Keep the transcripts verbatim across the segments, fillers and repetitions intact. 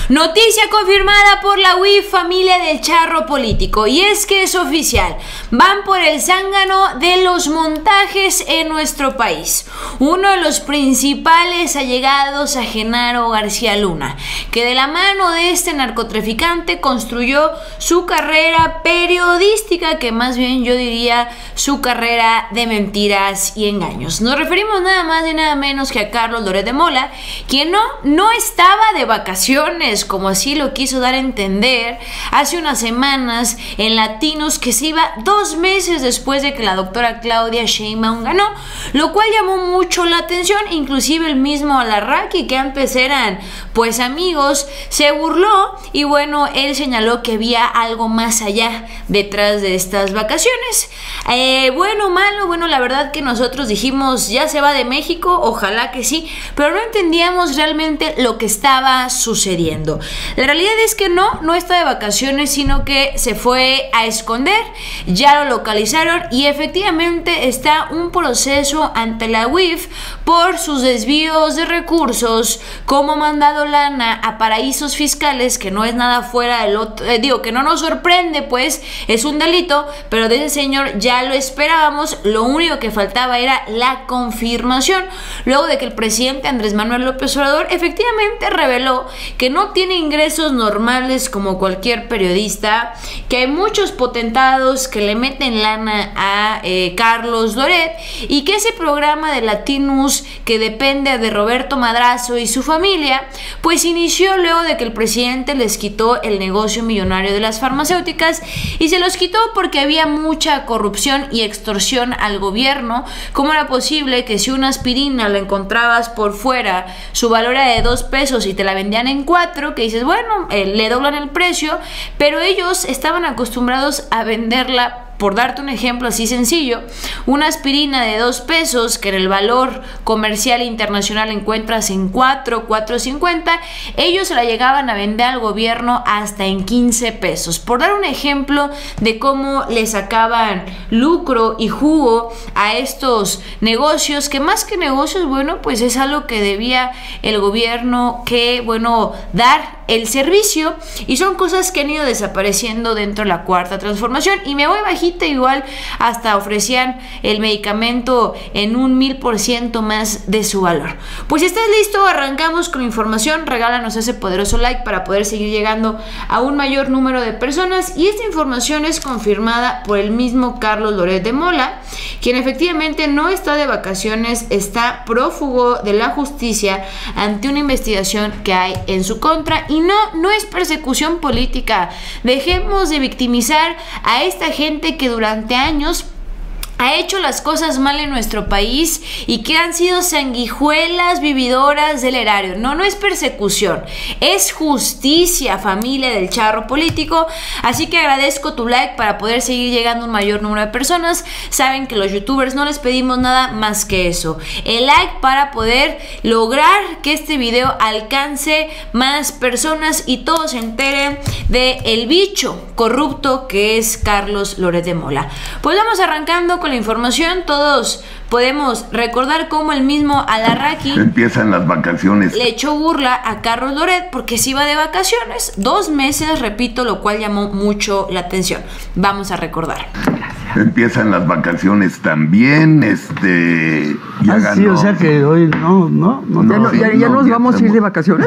Noticia confirmada por la U I F, familia del charro político, y es que es oficial, van por el zángano de los montajes en nuestro país. Uno de los principales allegados a Genaro García Luna, que de la mano de este narcotraficante construyó su carrera periodística, que más bien yo diría su carrera de mentiras y engaños. Nos referimos nada más y nada menos que a Carlos Loret de Mola, quien no, no estaba de vacaciones, como así lo quiso dar a entender hace unas semanas en Latinos, que se iba dos meses después de que la doctora Claudia Sheinbaum ganó, lo cual llamó mucho la atención. Inclusive el mismo Alarraqui, que antes eran pues amigos, se burló y bueno, él señaló que había algo más allá detrás de estas vacaciones. Eh, bueno, malo, bueno, la verdad que nosotros dijimos, ya se va de México, ojalá que sí, pero no entendíamos realmente lo que estaba sucediendo. La realidad es que no, no está de vacaciones, sino que se fue a esconder, ya lo localizaron y efectivamente está un proceso ante la U I F por sus desvíos de recursos, como mandado lana a paraísos fiscales, que no es nada fuera del otro, eh, digo, que no nos sorprende, pues es un delito, pero de ese señor ya lo esperábamos, lo único que faltaba era la confirmación, luego de que el presidente Andrés Manuel López Obrador efectivamente reveló que no tiene ingresos normales como cualquier periodista, que hay muchos potentados que le meten lana a eh, Carlos Loret, y que ese programa de Latinos, que depende de Roberto Madrazo y su familia, pues inició luego de que el presidente les quitó el negocio millonario de las farmacéuticas, y se los quitó porque había mucha corrupción y extorsión al gobierno. ¿Cómo era posible que si una aspirina la encontrabas por fuera, su valor era de dos pesos y te la vendían en cuatro, que dices, bueno, eh, le doblan el precio, pero ellos estaban acostumbrados a venderla? Por darte un ejemplo así sencillo, una aspirina de dos pesos que en el valor comercial internacional encuentras en cuatro, cuatro cincuenta, ellos se la llegaban a vender al gobierno hasta en quince pesos. Por dar un ejemplo de cómo le sacaban lucro y jugo a estos negocios, que más que negocios, bueno, pues es algo que debía el gobierno que, bueno, dar el servicio, y son cosas que han ido desapareciendo dentro de la cuarta transformación. Y me voy bajita, igual hasta ofrecían el medicamento en un mil por ciento más de su valor. Pues si estás listo, arrancamos con información. Regálanos ese poderoso like para poder seguir llegando a un mayor número de personas, y esta información es confirmada por el mismo Carlos Loret de Mola, quien efectivamente no está de vacaciones, está prófugo de la justicia ante una investigación que hay en su contra. Y no, no es persecución política. Dejemos de victimizar a esta gente que durante años ha hecho las cosas mal en nuestro país y que han sido sanguijuelas vividoras del erario. No, no es persecución, es justicia, familia del charro político. Así que agradezco tu like para poder seguir llegando a un mayor número de personas. Saben que los youtubers no les pedimos nada más que eso, el like, para poder lograr que este video alcance más personas y todos se enteren de el bicho corrupto que es Carlos Loret de Mola. Pues vamos arrancando con la información. Todos podemos recordar cómo el mismo Alarraqui empiezan las vacaciones, le echó burla a Carlos Loret porque se iba de vacaciones dos meses, repito, lo cual llamó mucho la atención. Vamos a recordar. Empiezan las vacaciones también, este, ya ah, ganó. Sí, o sea que hoy no, no, no. ¿Ya, no, sí, ya, ya no, nos ya vamos estamos. a ir de vacaciones?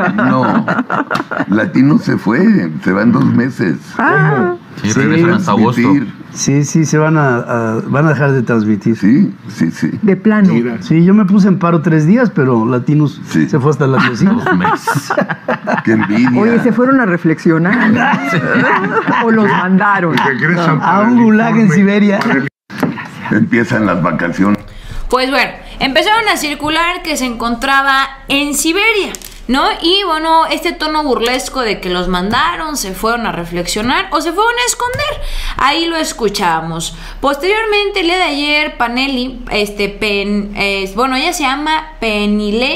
No, Latino se fue, se van dos meses. Ah, Sí, Sí, regresan hasta agosto. Transmitir. Sí, sí, se van a, a- van a dejar de transmitir. Sí, sí, sí. de plano. Sí, yo me puse en paro tres días, pero Latinos Sí. se fue hasta la cocina. Dos meses. Qué envidia. Oye, ¿se fueron a reflexionar? ¿O los mandaron? Regresan A un gulag en Siberia. Empiezan las vacaciones. Pues bueno, empezaron a circular que se encontraba en Siberia, ¿no? Y bueno, este tono burlesco de que los mandaron, se fueron a reflexionar o se fueron a esconder, ahí lo escuchábamos. Posteriormente, el día de ayer, Paneli, este, Pen, eh, bueno, ella se llama Penilei,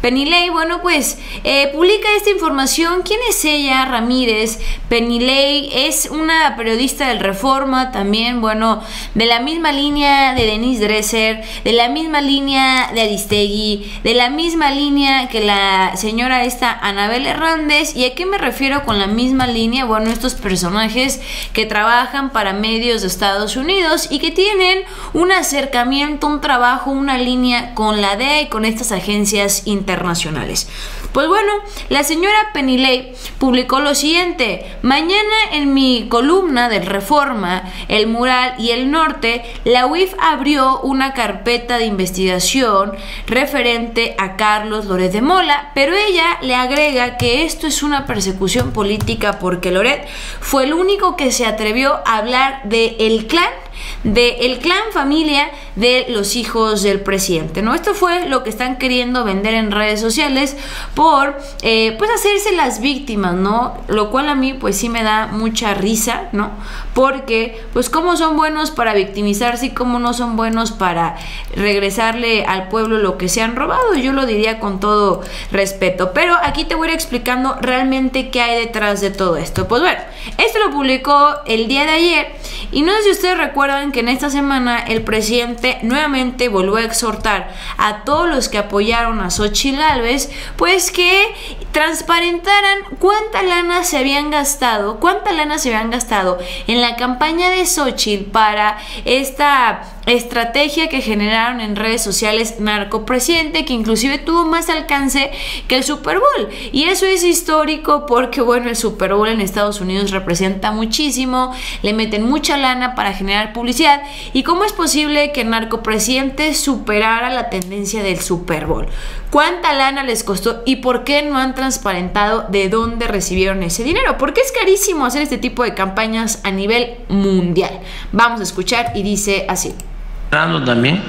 Penilei, bueno, pues eh, publica esta información. ¿Quién es ella? Ramírez Penilei es una periodista del Reforma, también, bueno, de la misma línea de Denise Dresser, de la misma línea de Aristegui, de la misma línea que la señora esta Anabel Hernández. ¿Y a qué me refiero con la misma línea? Bueno, estos personajes que trabajan para medios de Estados Unidos y que tienen un acercamiento, un trabajo, una línea con la D E A y con estas agencias internacionales. Pues bueno, la señora Penilei publicó lo siguiente: mañana en mi columna del Reforma, El Mural y El Norte, la U I F abrió una carpeta de investigación referente a Carlos Loret de Mola, pero ella le agrega que esto es una persecución política porque Loret fue el único que se atrevió a hablar de el clan de el clan familia de los hijos del presidente, ¿no? Esto fue lo que están queriendo vender en redes sociales por eh, pues hacerse las víctimas, ¿no? Lo cual a mí pues sí me da mucha risa, ¿no? Porque pues cómo son buenos para victimizarse y cómo no son buenos para regresarle al pueblo lo que se han robado. Yo lo diría con todo respeto, pero aquí te voy a ir explicando realmente qué hay detrás de todo esto. Pues bueno, esto lo publicó el día de ayer y no sé si ustedes recuerdan que en esta semana el presidente nuevamente volvió a exhortar a todos los que apoyaron a Xóchitl Gálvez pues que transparentaran cuánta lana se habían gastado, cuánta lana se habían gastado en la campaña de Xóchitl para esta estrategia que generaron en redes sociales narcopresidente, que inclusive tuvo más alcance que el Super Bowl. Y eso es histórico porque, bueno, el Super Bowl en Estados Unidos representa muchísimo, le meten mucha lana para generar publicidad. ¿Y cómo es posible que el narcopresidente superara la tendencia del Super Bowl? ¿Cuánta lana les costó y por qué no han transparentado de dónde recibieron ese dinero? Porque es carísimo hacer este tipo de campañas a nivel mundial. Vamos a escuchar y dice así. Dando también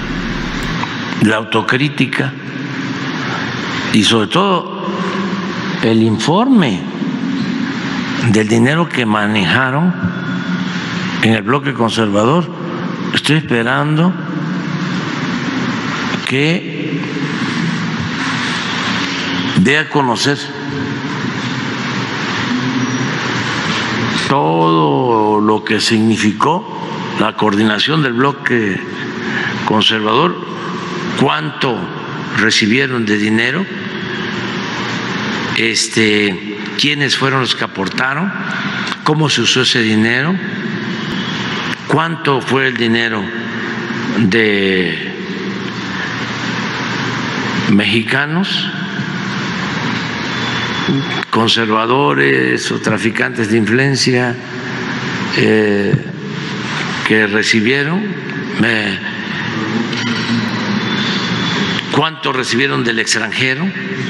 la autocrítica y sobre todo el informe del dinero que manejaron en el bloque conservador. Estoy esperando que dé a conocer todo lo que significó la coordinación del bloque conservador, cuánto recibieron de dinero, este, quiénes fueron los que aportaron, cómo se usó ese dinero, cuánto fue el dinero de mexicanos, conservadores o traficantes de influencia, eh, que recibieron, eh, cuánto recibieron del extranjero.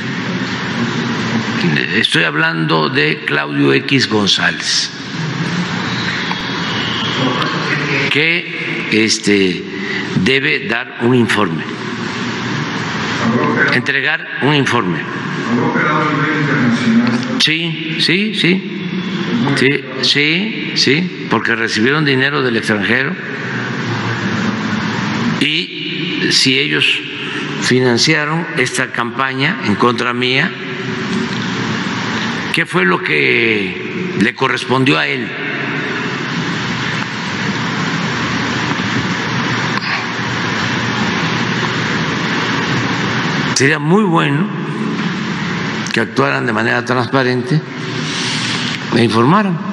Estoy hablando de Claudio X González, que este, debe dar un informe, entregar un informe. Sí, sí, sí. Sí, sí, sí, porque recibieron dinero del extranjero y si ellos financiaron esta campaña en contra mía, ¿qué fue lo que le correspondió a él? Sería muy bueno que actuaran de manera transparente, me informaron.